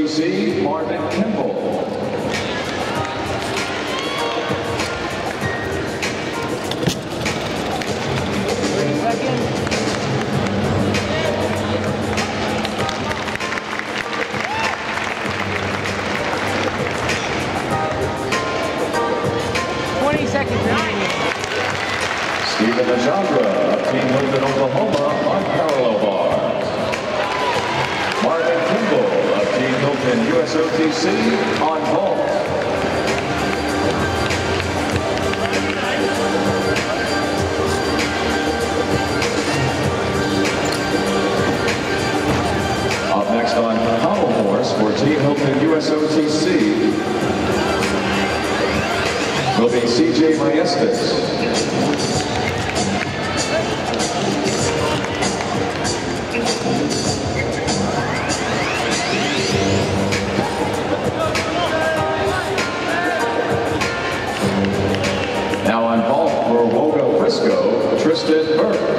USOTC, Marvin Kimball. Stephen Najandra of Team Hilton, Oklahoma on parallel bars. Marvin Kimball of Team Hilton USOTC on vault. Up next on pommel horse for Team Hilton USOTC will be CJ Maestas. Now on vault for Woga Frisco, Tristan Burke.